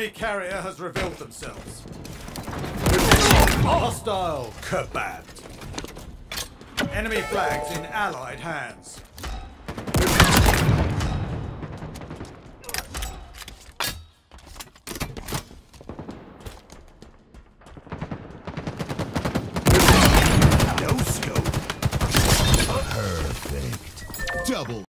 Enemy carrier has revealed themselves. Hostile kebabbed. Enemy flags in allied hands. No scope. Perfect. Double.